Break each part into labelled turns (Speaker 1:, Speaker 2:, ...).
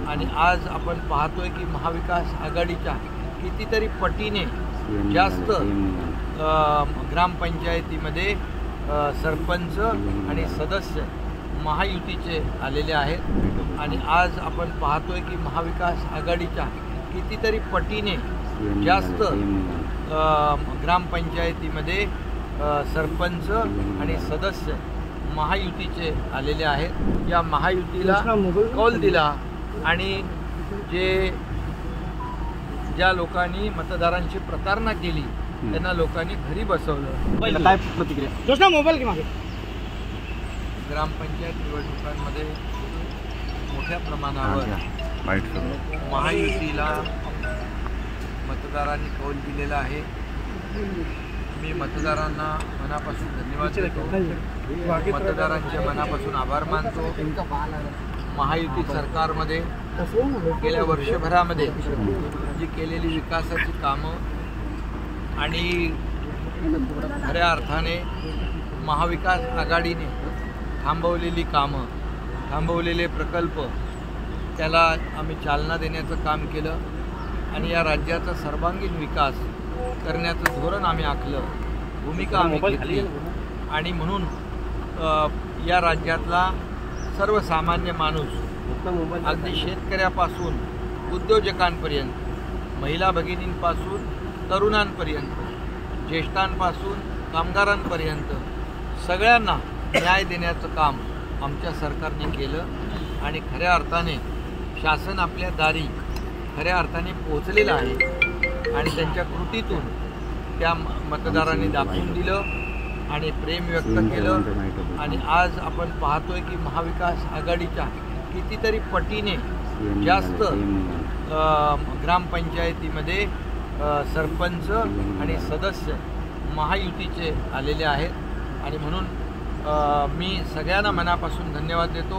Speaker 1: आणि आज आपण पाहतोय की महाविकास आघाडीच्या कितीतरी पटीने जास्त ग्रामपंचायतीमध्ये सरपंच आणि सदस्य महायुतीचे आलेले आहेत आणि आज आपण पाहतोय की महाविकास आघाडीच्या कितीतरी पटीने जास्त ग्रामपंचायतीमध्ये सरपंच आणि सदस्य महायुतीचे आलेले आहेत। या महायुतीला कौल दिला आणि ज्या लोकांनी मतदारांची प्रतारणा केली त्यांना लोकांनी घरी बसवलं।
Speaker 2: काय प्रतिक्रिया मोबाईल की
Speaker 1: ग्रामपंचायत निवडणुकांमध्ये मोठ्या प्रमाणावर महायुतीला मतदारांनी कौल दिलेला आहे। मी मतदारांना मनापासून धन्यवाद देतो, मतदारांचे मनापासून आभार मानतो। महायुती सरकारमध्ये गेल्या वर्षभरामध्ये जी केलेली विकासाची कामं आणि खऱ्या अर्थाने महाविकास आघाडीने थांबवलेली कामं, थांबवलेले प्रकल्प त्याला आम्ही चालना देण्याचं काम केलं आणि या राज्याचा सर्वांगीण विकास करण्याचं धोरण आम्ही आखलं, भूमिका आम्ही घेतली आणि म्हणून या राज्यातला सर्वसामान्य माणूस अगदी शेतकऱ्यापासून उद्योजकांपर्यंत, महिला भगिनींपासून तरुणांपर्यंत, ज्येष्ठांपासून कामगारांपर्यंत सगळ्यांना न्याय देण्याचं काम आमच्या सरकारने केलं आणि खऱ्या अर्थाने शासन आपल्या दारी खऱ्या अर्थाने पोहोचलेलं आहे आणि त्यांच्या कृतीतून त्या मतदारांनी दाखवून दिलं आणि प्रेम व्यक्त केलं आणि आज आपण पाहतोय की महाविकास आघाडीच्या कितीतरी पटीने जास्त ग्रामपंचायतीमध्ये सरपंच आणि सदस्य महायुतीचे आलेले आहेत आणि म्हणून मी सगळ्यांना मनापासून धन्यवाद देतो।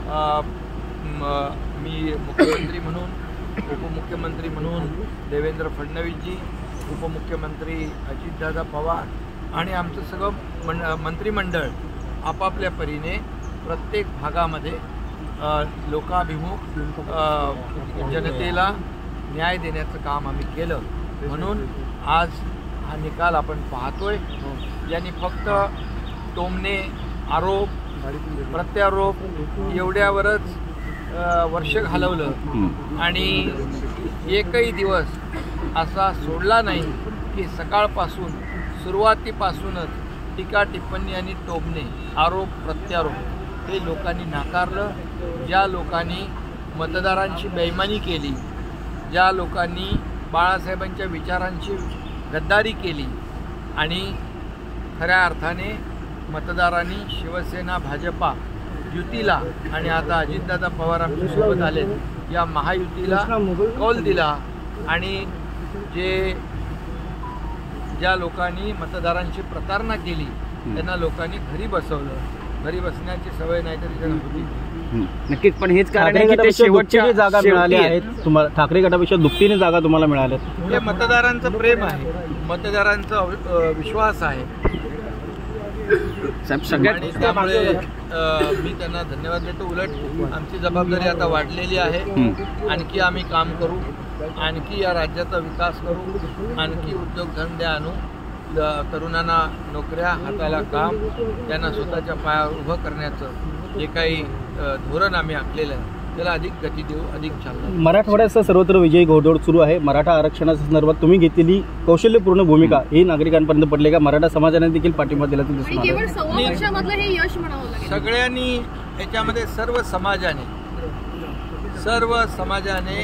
Speaker 1: मी मुख्यमंत्री म्हणून, उपमुख्यमंत्री म्हणून देवेंद्र फडणवीसजी, उपमुख्यमंत्री अजितदादा पवार आणि आमचं सगळं मंत्रिमंडळ आपापल्या परीने प्रत्येक भागामध्ये लोकाभिमुख जनतेला न्याय देण्याचं काम आम्ही केलं म्हणून आज हा निकाल आपण पाहतोय। यांनी फक्त टोमणे, आरोप, प्रत्यारोप एवढ्यावरच वर्ष घालवलं आणि एकही दिवस असा सोडला नाही की सकाळपासून सुरुवातीपासूनच टीका टिप्पणी आणि टोमणे, आरोप, प्रत्यारोप हे लोकांनी नाकारलं। ज्या लोकांनी मतदारांची बेईमानी केली, ज्या लोकांनी बाळासाहेबांच्या विचारांची गद्दारी केली आणि खऱ्या अर्थाने मतदारांनी शिवसेना, भाजपा युतीला आणि आता अजितदादा पवार आमच्यासोबत आले या महायुतीला कौल दिला आणि ज्या लोकांनी मतदारांची प्रतारणा केली त्यांना लोकांनी घरी बसवलं। घरी बसण्याची सवय नाही तरी त्यांना होती।
Speaker 2: नक्कीच, पण हेच कारण आहे की ते शेवटच्या जागा मिळाल्या आहेत तुम्हाला, ठाकरे गटापेक्षा दुपटीने जागा तुम्हाला मिळाल्या।
Speaker 1: हे मतदारांचं प्रेम आहे, मतदारांचा विश्वास आहे आणि त्यामुळे मी त्यांना धन्यवाद देतो। उलट आमची जबाबदारी आता वाढलेली आहे, आणखी आम्ही काम करू, आणखी या राज्याचा विकास करू, आणखी उद्योगधंदे आणू, तरुणांना नोकऱ्या, हाताला काम, त्यांना स्वतःच्या पायावर उभं करण्याचं जे काही धोरण आम्ही आखलेलं आहे त्याला अधिक गती देऊ, अधिक चालना।
Speaker 2: मराठवाड्याचा सर्वत्र विजयी घोडदौड सुरू आहे। मराठा आरक्षणाच्या संदर्भात तुम्ही घेतलेली कौशल्यपूर्ण भूमिका ही नागरिकांपर्यंत पडली का? मराठा समाजाने देखील पाठिंबा दिला तर
Speaker 1: सगळ्यांनी याच्यामध्ये सर्व समाजाने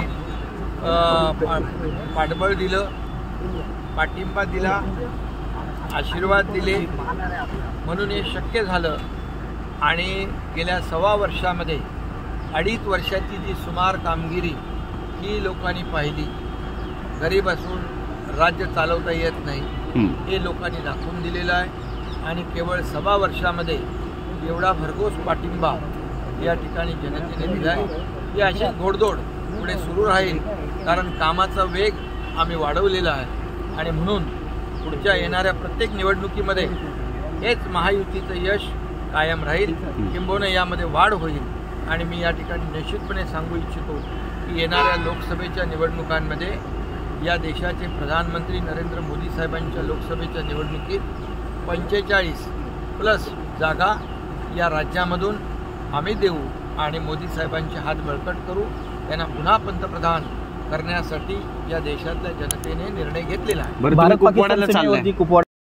Speaker 1: पाठबळ दिलं, पाठिंबा दिला, आशीर्वाद दिले म्हणून हे शक्य झालं आणि गेल्या 1.25 वर्षामध्ये 2.5 वर्षाची जी सुमार कामगिरी ही लोकांनी पाहिली, घरी बसून राज्य चालवता येत नाही हे लोकांनी दाखवून दिलेलं आहे आणि केवळ 1.25 वर्षामध्ये एवढा भरघोस पाठिंबा या ठिकाणी जनतेने दिला आहे। ही अशी घोडदौड पुढे सुरू राहील कारण कामाचा वेग आम्ही वाढवलेला आहे आणि म्हणून पुढच्या येणाऱ्या प्रत्येक निवडणुकीमध्ये हेच महायुतीचं यश कायम राहील, किंबहुना यामध्ये वाढ होईल आणि मी या ठिकाणी निश्चितपणे सांगू इच्छितो की येणाऱ्या लोकसभेच्या निवडणुकांमध्ये या देशाचे प्रधानमंत्री नरेंद्र मोदी साहेबांच्या लोकसभेच्या निवडणुकीत 45+ जागा या राज्यामधून आम्ही देऊ आणि मोदी साहेबांचे हात बळकट करू. त्यांना पुन्हा पंतप्रधान करण्यासाठी या देशातल्या जनतेने निर्णय घेतलेला आहे.
Speaker 2: भारत पाकिस्तान सीमेवरती कुपवाडा